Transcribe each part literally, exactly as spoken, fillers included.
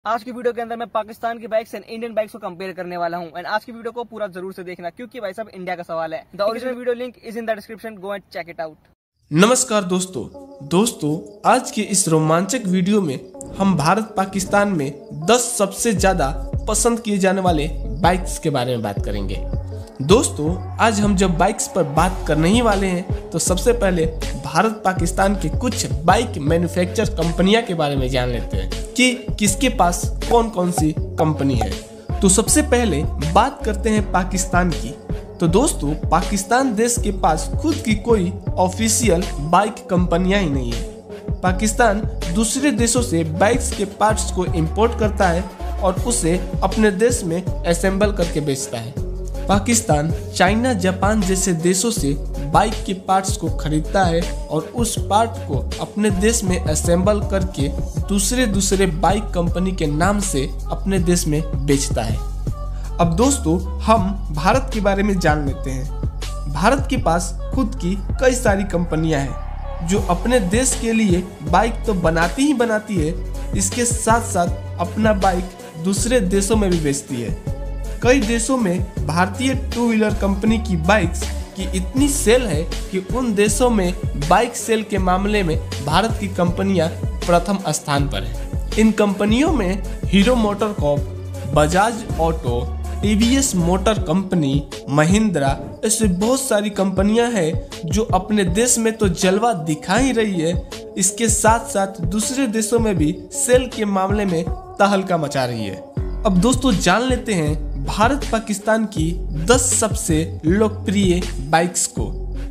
आज की वीडियो के अंदर मैं पाकिस्तान की बाइक्स एंड इंडियन बाइक्स को कंपेयर करने वाला हूं एंड आज की वीडियो को पूरा जरूर से देखना क्योंकि भाई साहब इंडिया का सवाल है। The original video link is in the description, go and check it out. नमस्कार दोस्तों दोस्तों आज के इस रोमांचक वीडियो में हम भारत पाकिस्तान में दस सबसे ज्यादा पसंद किए जाने वाले बाइक्स के बारे में बात करेंगे। दोस्तों आज हम जब बाइक्स पर बात करने ही वाले हैं तो सबसे पहले भारत पाकिस्तान के कुछ बाइक मैन्युफैक्चर कंपनियां के बारे में जान लेते हैं कि किसके पास कौन कौन सी कंपनी है। तो सबसे पहले बात करते हैं पाकिस्तान की। तो दोस्तों पाकिस्तान देश के पास खुद की कोई ऑफिशियल बाइक कंपनियां ही नहीं है। पाकिस्तान दूसरे देशों से बाइक्स के पार्ट्स को इंपोर्ट करता है और उसे अपने देश में असेंबल करके बेचता है। पाकिस्तान चाइना जापान जैसे देशों से बाइक के पार्ट्स को खरीदता है और उस पार्ट को अपने देश में असेंबल करके दूसरे दूसरे बाइक कंपनी के नाम से अपने देश में बेचता है। अब दोस्तों हम भारत के बारे में जान लेते हैं। भारत के पास खुद की कई सारी कंपनियां हैं जो अपने देश के लिए बाइक तो बनाती ही बनाती है, इसके साथ साथ अपना बाइक दूसरे देशों में भी बेचती है। कई देशों में भारतीय टू व्हीलर कंपनी की बाइक्स की इतनी सेल है कि उन देशों में बाइक सेल के मामले में भारत की कंपनियां प्रथम स्थान पर है। इन कंपनियों में Hero MotoCorp, Bajaj auto, TVS motor company, Mahindra ऐसे बहुत सारी कंपनियां हैं जो अपने देश में तो जलवा दिखा ही रही है, इसके साथ साथ दूसरे देशों में भी सेल के मामले में तहलका मचा रही है। अब दोस्तों जान लेते हैं भारत पाकिस्तान की दस सबसे लोकप्रिय बाइक्स को।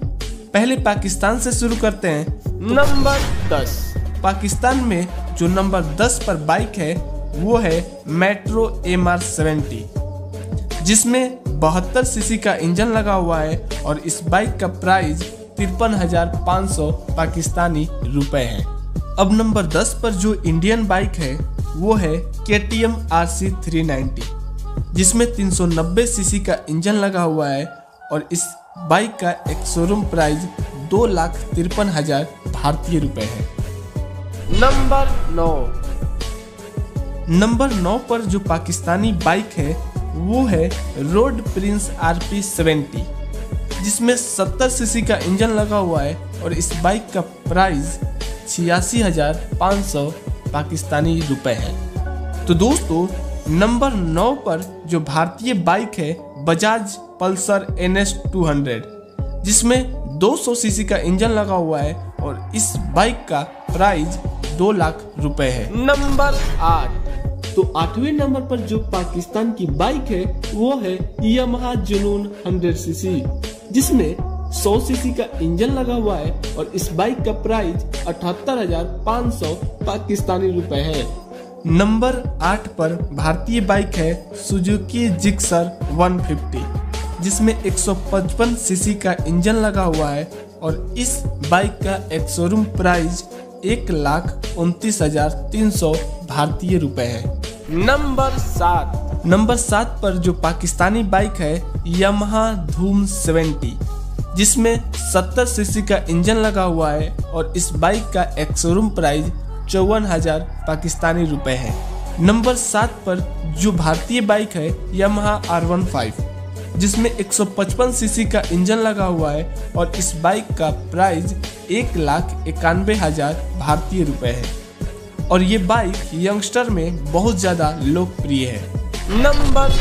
पहले पाकिस्तान से शुरू करते हैं। तो नंबर दस पाकिस्तान में जो नंबर दस पर बाइक है वो है मेट्रो एम आर सेवेंटी, जिसमें बहत्तर सीसी का इंजन लगा हुआ है और इस बाइक का प्राइस तिरपन हजार पाँच सौ पाकिस्तानी रुपए है। अब नंबर दस पर जो इंडियन बाइक है वो है K T M R C three ninety, जिसमें तीन सौ नब्बे सीसी का इंजन लगा हुआ है और इस बाइक का एक शोरूम प्राइस दो लाख तिरपन हजार भारतीय रुपए है। नंबर नौ नंबर नौ पर जो पाकिस्तानी बाइक है वो है road prince R P seventy, जिसमें सत्तर सीसी का इंजन लगा हुआ है और इस बाइक का प्राइस छियासी हजार पाँच सौ पाकिस्तानी रुपए है। तो दोस्तों नंबर नौ पर जो भारतीय बाइक है Bajaj Pulsar N S two hundred, जिसमें दो सौ सीसी का इंजन लगा हुआ है और इस बाइक का प्राइस दो लाख रुपए है। नंबर आठ तो आठवें नंबर पर जो पाकिस्तान की बाइक है वो है यामाहा जुनून हंड्रेड सीसी, जिसमें सौ सीसी का इंजन लगा हुआ है और इस बाइक का प्राइस अठहत्तर हजार पाँच सौ पाकिस्तानी रुपए है। नंबर आठ पर भारतीय बाइक है सुजुकी जिक्सर एक सौ पचास, जिसमें एक सौ पचपन सीसी का इंजन लगा हुआ है और इस बाइक का एक शोरूम प्राइस एक लाख उनतीस हजार तीन सौ भारतीय रुपए है। नंबर सात नंबर सात पर जो पाकिस्तानी बाइक है यामाहा धूम सेवेंटी, जिसमें सत्तर सीसी का इंजन लगा हुआ है और इस बाइक का एक शोरूम प्राइस चौवन हजार पाकिस्तानी रुपए है। नंबर सात पर जो भारतीय बाइक है यामाहा आर वन फाइव, जिसमें एक सौ पचपन सीसी का इंजन लगा हुआ है और इस बाइक का प्राइस एक लाख इक्यानवे हजार भारतीय रुपए है और ये बाइक यंगस्टर में बहुत ज्यादा लोकप्रिय है। नंबर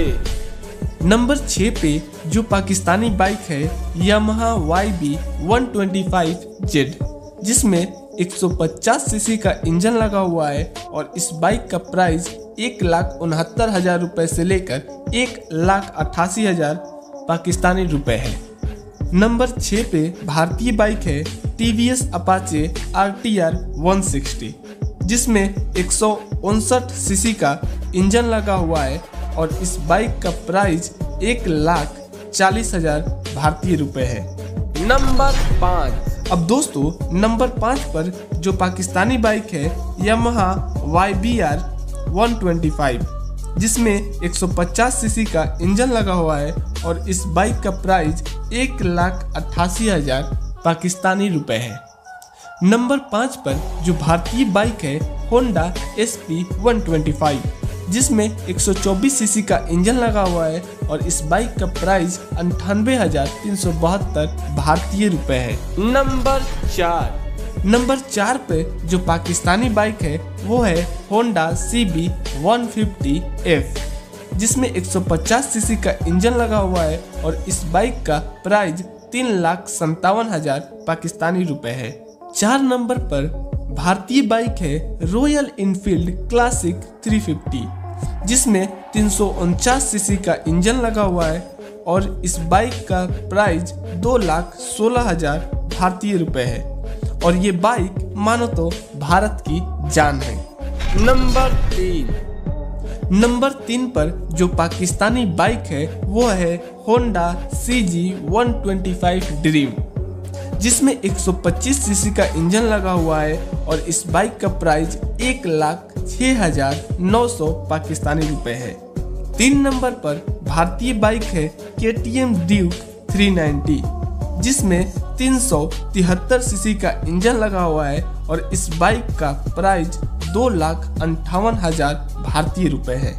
छः नंबर छः पे जो पाकिस्तानी बाइक है Yamaha Y B one twenty five Z, जिसमें एक सौ पचास सीसी का इंजन लगा हुआ है और इस बाइक का प्राइस एक लाख उनहत्तर हजार रुपए से लेकर एक लाख अट्ठासी हजार पाकिस्तानी रुपए है। नंबर छः पे भारतीय बाइक है TVS Apache R T R one sixty, जिसमें एक सौ उनसठ सीसी का इंजन लगा हुआ है और इस बाइक का प्राइस एक लाख चालीस हजार भारतीय रुपए है। नंबर पाँच अब दोस्तों नंबर पाँच पर जो पाकिस्तानी बाइक है Yamaha Y B R one twenty five, जिसमें एक सौ पचास सीसी का इंजन लगा हुआ है और इस बाइक का प्राइस एक लाख अट्ठासी हजार पाकिस्तानी रुपए है। नंबर पाँच पर जो भारतीय बाइक है Honda S P one twenty five, जिसमें एक सौ चौबीस सीसी का इंजन लगा हुआ है और इस बाइक का प्राइस अंठानवे हजार तीन सौ बहत्तर भारतीय रुपए है। नंबर चार नंबर चार पे जो पाकिस्तानी बाइक है वो है Honda C B one fifty F, जिसमें एक सौ पचास सीसी का इंजन लगा हुआ है और इस बाइक का प्राइस तीन लाख संतावन हजार पाकिस्तानी रुपए है। चार नंबर पर भारतीय बाइक है Royal Enfield Classic three fifty, जिसमें तीन सौ उनचास सीसी का इंजन लगा हुआ है और इस बाइक का प्राइस दो लाख सोलह हजार भारतीय रुपए है और ये बाइक मानो तो भारत की जान है। नंबर तीन नंबर तीन पर जो पाकिस्तानी बाइक है वो है Honda C G one twenty five dream, जिसमें एक सौ पच्चीस सीसी का इंजन लगा हुआ है और इस बाइक का प्राइस एक लाख छह हजार नौ सौ पाकिस्तानी रुपए है। तीन नंबर पर भारतीय बाइक है K T M Duke three ninety, जिसमें तीन सौ तिहत्तर सीसी का इंजन लगा हुआ है और इस बाइक का प्राइस दो लाख अंठावन हजार भारतीय रुपए है।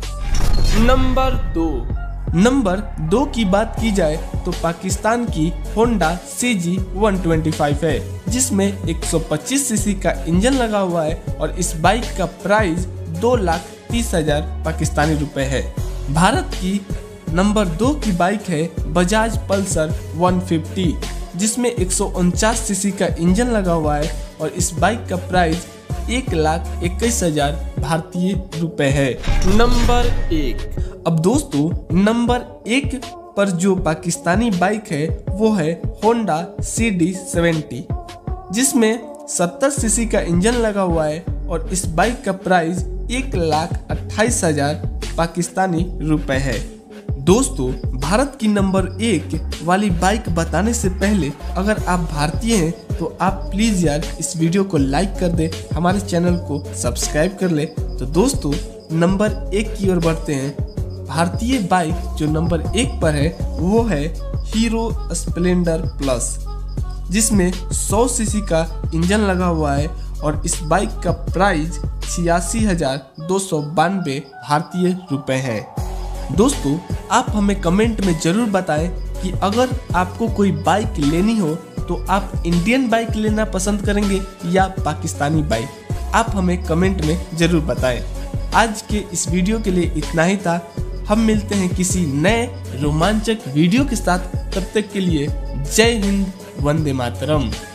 नंबर दो नंबर दो की बात की जाए तो पाकिस्तान की Honda C G one twenty five है, जिसमें एक सौ पच्चीस सीसी का इंजन लगा हुआ है और इस बाइक का प्राइस दो लाख तीस हजार पाकिस्तानी रुपए है। भारत की नंबर दो की बाइक है बजाज पल्सर वन फिफ्टी, जिसमें एक सौ उनचास सीसी का इंजन लगा हुआ है और इस बाइक का प्राइस एक लाख इक्कीस हजार भारतीय रुपए है। नंबर एक अब दोस्तों नंबर एक पर जो पाकिस्तानी बाइक है वो है होंडा सी डी सेवेंटी, जिसमें सत्तर सीसी का इंजन लगा हुआ है और इस बाइक का प्राइस एक लाख अट्ठाईस हजार पाकिस्तानी रुपए है। दोस्तों भारत की नंबर एक वाली बाइक बताने से पहले अगर आप भारतीय हैं तो आप प्लीज यार इस वीडियो को लाइक कर दे, हमारे चैनल को सब्सक्राइब कर ले। तो दोस्तों नंबर एक की ओर बढ़ते हैं। भारतीय बाइक जो नंबर एक पर है वो है हीरो स्प्लेंडर प्लस, जिसमें सौ सीसी का इंजन लगा हुआ है और इस बाइक का प्राइस छियासी हजार दो सौ बानवे भारतीय रुपए है। दोस्तों आप हमें कमेंट में जरूर बताएं कि अगर आपको कोई बाइक लेनी हो तो आप इंडियन बाइक लेना पसंद करेंगे या पाकिस्तानी बाइक, आप हमें कमेंट में जरूर बताएं। आज के इस वीडियो के लिए इतना ही था। हम मिलते हैं किसी नए रोमांचक वीडियो के साथ, तब तक के लिए जय हिंद, वंदे मातरम।